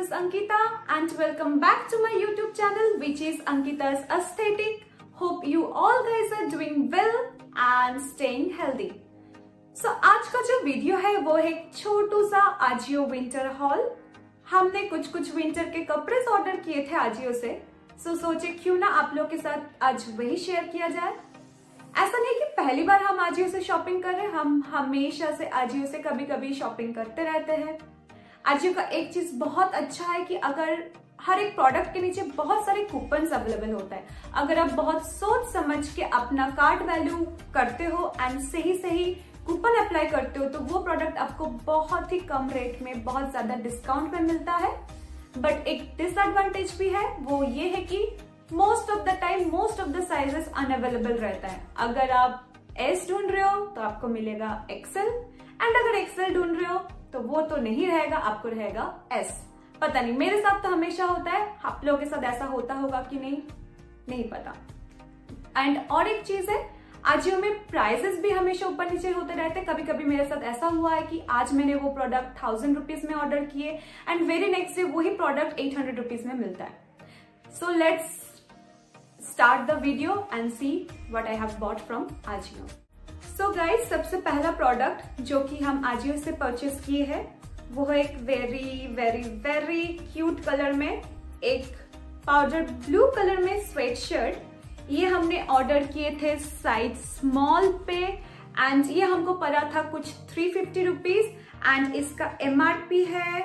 is Ankita and welcome back to my YouTube channel which is Ankita's Aesthetic. Hope you all guys are doing well and staying healthy. So आज का जो video है वो है एक छोटू सा Ajio winter hall. हमने कुछ विंटर के कपड़े ऑर्डर किए थे आजियो से, सोचे क्यों ना आप लोग के साथ आज वही शेयर किया जाए। ऐसा नहीं कि पहली बार हम आजियो से शॉपिंग कर रहे हैं, हम हमेशा से आजियो से कभी कभी शॉपिंग करते रहते हैं। आजियो का एक चीज बहुत अच्छा है कि अगर हर एक प्रोडक्ट के नीचे बहुत सारे कूपन्स अवेलेबल होता है, अगर आप बहुत सोच समझ के अपना कार्ड वैल्यू करते हो एंड सही कूपन अप्लाई करते हो तो वो प्रोडक्ट आपको बहुत ही कम रेट में बहुत ज्यादा डिस्काउंट में मिलता है। बट एक डिसएडवांटेज भी है, वो ये है कि most of the time most of the sizes unavailable रहता है। अगर आप एस ढूंढ रहे हो तो आपको मिलेगा एक्सेल, एंड अगर एक्सेल ढूंढ रहे हो तो वो तो नहीं रहेगा, आपको रहेगा एस। पता नहीं, मेरे साथ तो हमेशा होता है, आप लोगों के साथ ऐसा होता होगा कि नहीं पता। एंड और एक चीज है, आजियो में प्राइसेस भी हमेशा ऊपर नीचे होते रहते हैं। कभी कभी मेरे साथ ऐसा हुआ है कि आज मैंने वो प्रोडक्ट 1000 रुपीज में ऑर्डर किए एंड वेरी नेक्स्ट डे वही प्रोडक्ट 800 रुपीज में मिलता है। So let's start the video and see what I have bought from Ajio. So guys, सबसे पहला प्रोडक्ट जो कि हम आजियो से परचेस किए हैं वो है एक very very very cute colour में एक पाउडर ब्लू कलर में स्वेट शर्ट। ये हमने ऑर्डर किए थे साइज स्मॉल पे एंड ये हमको पड़ा था कुछ 350 रुपीज एंड इसका MRP है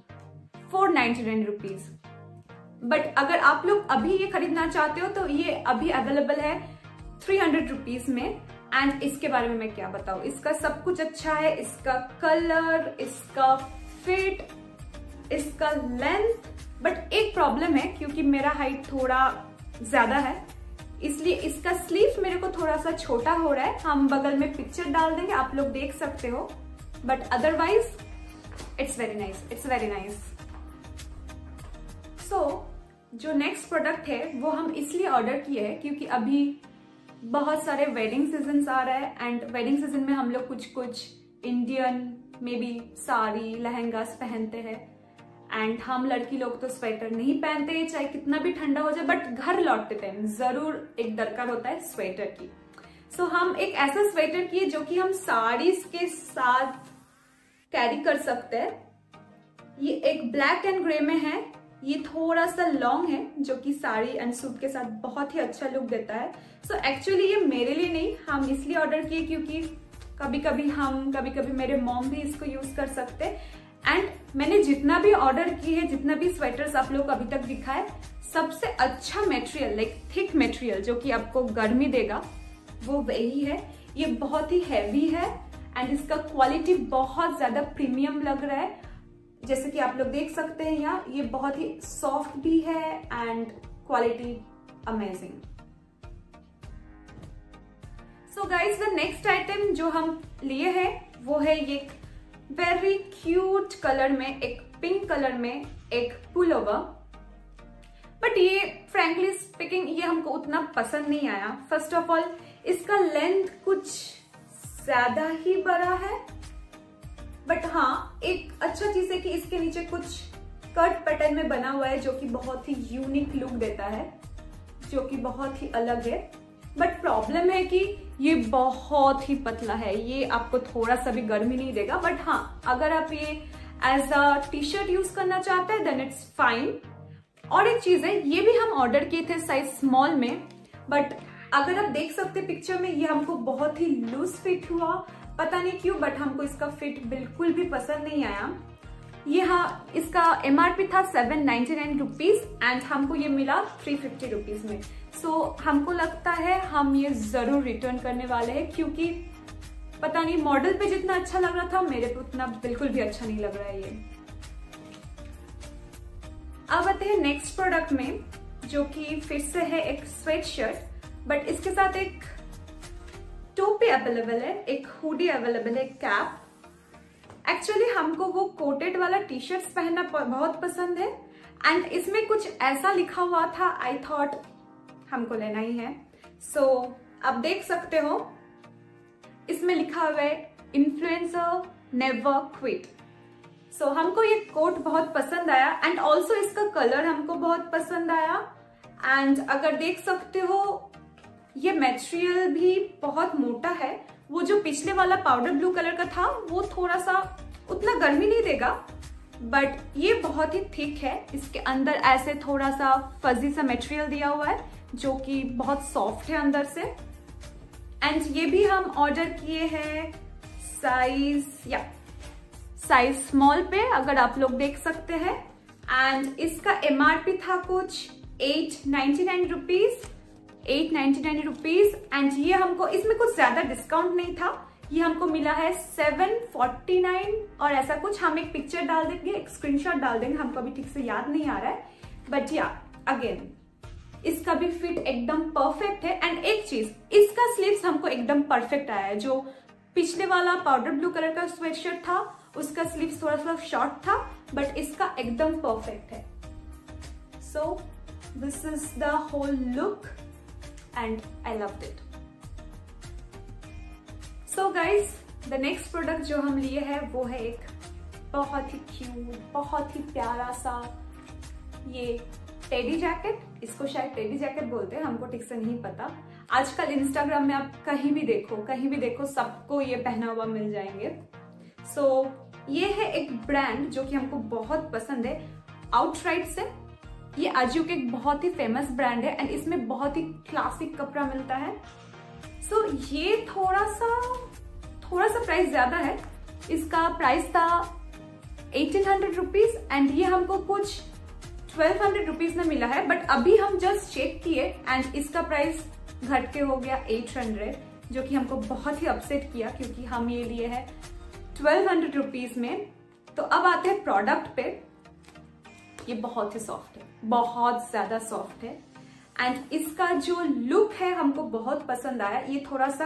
499 रुपीज। बट अगर आप लोग अभी ये खरीदना चाहते हो तो ये अभी अवेलेबल है 300 रुपीज में। एंड इसके बारे में मैं क्या बताऊं, इसका सब कुछ अच्छा है, इसका कलर, इसका फिट, इसका लेंथ। बट एक प्रॉब्लम है, क्योंकि मेरा हाइट थोड़ा ज्यादा है इसलिए इसका स्लीव मेरे को थोड़ा सा छोटा हो रहा है। हम बगल में पिक्चर डाल देंगे, आप लोग देख सकते हो। But otherwise it's very nice, it's very nice. So जो नेक्स्ट प्रोडक्ट है वो हम इसलिए ऑर्डर किए हैं क्योंकि अभी बहुत सारे वेडिंग सीजन आ रहा है एंड वेडिंग सीजन में हम लोग कुछ Indian maybe sari lehengas पहनते हैं एंड हम लड़की लोग तो स्वेटर नहीं पहनते चाहे कितना भी ठंडा हो जाए, बट घर लौटते टाइम जरूर एक दरकार होता है स्वेटर की। सो हम एक ऐसा स्वेटर किए जो कि हम साड़ीज के साथ कैरी कर सकते हैं। ये एक ब्लैक एंड ग्रे में है, ये थोड़ा सा लॉन्ग है जो कि साड़ी एंड सूट के साथ बहुत ही अच्छा लुक देता है। सो एक्चुअली ये मेरे लिए नहीं, हम इसलिए ऑर्डर किए क्योंकि कभी कभी मेरे मॉम भी इसको यूज कर सकते हैं। एंड मैंने जितना भी ऑर्डर किए हैं, जितना भी स्वेटर्स आप लोग को अभी तक दिखा है, सबसे अच्छा मटेरियल लाइक थिक मटेरियल जो कि आपको गर्मी देगा वो वही है। ये बहुत ही हैवी है एंड इसका क्वालिटी बहुत ज्यादा प्रीमियम लग रहा है, जैसे कि आप लोग देख सकते हैं यहाँ। ये बहुत ही सॉफ्ट भी है and quality amazing. So guys, the next item जो हम लिए हैं वो है ये वेरी क्यूट कलर में, एक पिंक कलर में एक पुलोवर। बट ये फ्रैंकली स्पीकिंग ये हमको उतना पसंद नहीं आया। फर्स्ट ऑफ ऑल इसका लेंथ कुछ ज्यादा ही बड़ा है, बट हाँ एक अच्छा चीज है कि इसके नीचे कुछ कट पैटर्न में बना हुआ है जो कि बहुत ही यूनिक लुक देता है, जो कि बहुत ही अलग है। बट प्रॉब्लम है कि ये बहुत ही पतला है, ये आपको थोड़ा सा भी गर्मी नहीं देगा। बट हाँ, अगर आप ये as a T shirt use करना चाहते हैं देन इट्स फाइन। और एक चीज है, ये भी हम ऑर्डर किए थे साइज स्मॉल में, बट अगर आप देख सकते हैं पिक्चर में ये हमको बहुत ही लूज फिट हुआ, पता नहीं क्यों, बट हमको इसका फिट बिल्कुल भी पसंद नहीं आया। ये हाँ, इसका MRP था 799 रुपीज एंड हमको ये मिला 350 रुपीज में। सो हमको लगता है हम ये जरूर रिटर्न करने वाले हैं, क्योंकि पता नहीं मॉडल पे जितना अच्छा लग रहा था मेरे पे उतना बिल्कुल भी अच्छा नहीं लग रहा है ये। अब आते हैं नेक्स्ट प्रोडक्ट में जो कि फिर से है एक स्वेट शर्ट, बट इसके साथ एक टोपी अवेलेबल है, एक हुडी अवेलेबल है, कैप। एक्चुअली हमको वो कोटेड वाला टी शर्ट्स पहनना बहुत पसंद है एंड इसमें कुछ ऐसा लिखा हुआ था, आई थॉट हमको लेना ही है। सो आप देख सकते हो इसमें लिखा हुआ है इन्फ्लुएंसर नेवर क्विट। सो हमको ये कोट बहुत पसंद आया एंड ऑल्सो इसका कलर हमको बहुत पसंद आया। एंड अगर देख सकते हो ये मटेरियल भी बहुत मोटा है। वो जो पिछले वाला पाउडर ब्लू कलर का था वो थोड़ा सा उतना गर्मी नहीं देगा, बट ये बहुत ही थिक है। इसके अंदर ऐसे थोड़ा सा फजी सा मटेरियल दिया हुआ है जो कि बहुत सॉफ्ट है अंदर से। एंड ये भी हम ऑर्डर किए हैं साइज स्मॉल पे, अगर आप लोग देख सकते हैं। एंड इसका MRP था कुछ 899 रुपीज एंड ये हमको इसमें कुछ ज्यादा डिस्काउंट नहीं था, ये हमको मिला है 749 और ऐसा कुछ। हम एक पिक्चर डाल देंगे, एक स्क्रीनशॉट डाल देंगे, हमको अभी ठीक से याद नहीं आ रहा है, बट या अगेन इसका भी फिट एकदम परफेक्ट है। एंड एक चीज, इसका स्लीव्स हमको एकदम परफेक्ट आया है। जो पिछले वाला पाउडर ब्लू कलर का स्वेटशर्ट था उसका स्लीव्स थोड़ा सा शॉर्ट था, बट इसका एकदम परफेक्ट है। So this is the whole look and I loved it. So guys, the next product जो हम लिए हैं वो है एक बहुत ही क्यूट, बहुत ही प्यारा सा ये टेडी जैकेट। इसको शायद टेडी जैकेट बोलते हैं, हमको ठीक से नहीं पता। आजकल इंस्टाग्राम में आप कहीं भी देखो सबको ये पहना हुआ मिल जाएंगे। सो ये है एक ब्रांड जो कि हमको बहुत पसंद है, आउटराइट से। ये अजियो के एक बहुत ही फेमस ब्रांड है एंड इसमें बहुत ही क्लासिक कपड़ा मिलता है। सो ये थोड़ा सा प्राइस ज्यादा है। इसका प्राइस था 1800 रुपीज एंड ये हमको कुछ 1200 रुपीज में मिला है, बट अभी हम जस्ट चेक किए एंड इसका प्राइस घट के हो गया 800, जो कि हमको बहुत ही अपसेट किया क्योंकि हम ये लिए है 1200 रुपीज में। तो अब आते हैं प्रोडक्ट पे। ये बहुत ही सॉफ्ट है, बहुत ज्यादा सॉफ्ट है एंड इसका जो लुक है हमको बहुत पसंद आया। ये थोड़ा सा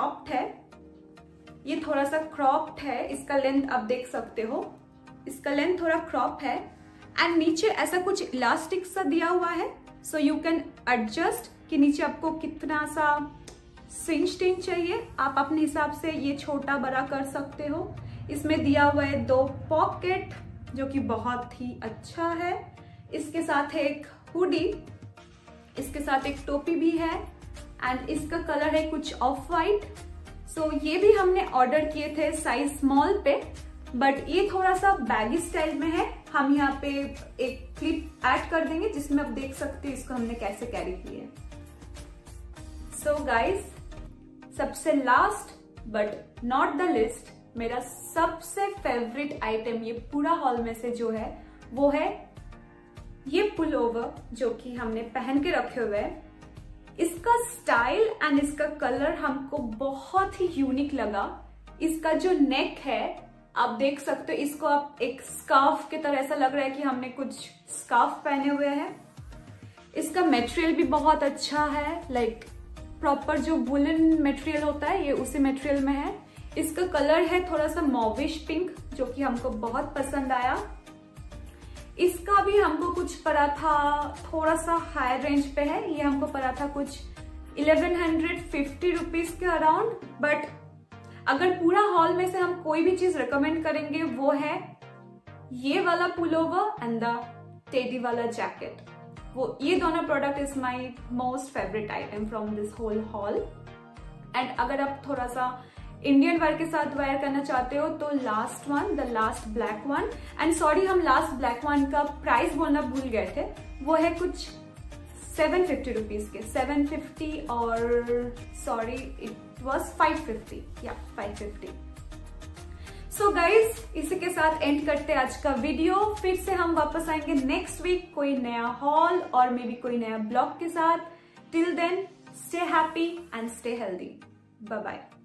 क्रॉप्ड है, इसका लेंथ आप देख सकते हो, इसका लेंथ थोड़ा क्रॉप है एंड नीचे ऐसा कुछ इलास्टिक सा दिया हुआ है। सो यू कैन एडजस्ट कि नीचे आपको कितना सा सिंच चाहिए, आप अपने हिसाब से ये छोटा बड़ा कर सकते हो। इसमें दिया हुआ है 2 पॉकेट जो कि बहुत ही अच्छा है। इसके साथ है एक हुडी, इसके साथ एक टोपी भी है एंड इसका कलर है कुछ ऑफ वाइट। सो ये भी हमने ऑर्डर किए थे साइज स्मॉल पे, बट ये थोड़ा सा बैगी स्टाइल में है। हम यहाँ पे एक क्लिप ऐड कर देंगे जिसमें आप देख सकते हैं इसको हमने कैसे कैरी किया है। सो गाइज, सबसे last but not the list, मेरा सबसे फेवरेट आइटम ये पूरा हॉल में से जो है वो है ये पुलोवर जो कि हमने पहन के रखे हुए हैं। इसका स्टाइल एंड इसका कलर हमको बहुत ही यूनिक लगा। इसका जो नेक है आप देख सकते हो, इसको आप एक स्कार्फ की तरह ऐसा लग रहा है कि हमने कुछ स्कार्फ पहने हुए हैं। इसका मटेरियल भी बहुत अच्छा है, लाइक प्रॉपर जो वुलन मटेरियल होता है ये उसी मटेरियल में है। इसका कलर है थोड़ा सा मॉविश पिंक जो कि हमको बहुत पसंद आया। इसका भी हमको कुछ पड़ा था, थोड़ा सा हाई रेंज पे है, ये हमको पड़ा था कुछ 1150 रुपीज के अराउंड। बट अगर पूरा हॉल में से हम कोई भी चीज रिकमेंड करेंगे वो है ये वाला पुलोवर एंड द टेडी वाला जैकेट। वो ये दोनों product is my most favourite item from this whole haul. And अगर आप थोड़ा सा इंडियन वेयर के साथ वेयर करना चाहते हो तो last one, the last black one, and sorry हम लास्ट ब्लैक वन का प्राइस बोलना भूल गए थे, वो है कुछ 750 रुपीज के, 750 और सॉरी इट वॉज 550, या 550। सो गाइज, इसी के साथ एंड करते हैं आज का वीडियो। फिर से हम वापस आएंगे नेक्स्ट वीक कोई नया हॉल और मे बी कोई नया ब्लॉग के साथ। Till then, stay happy and stay healthy. Bye bye.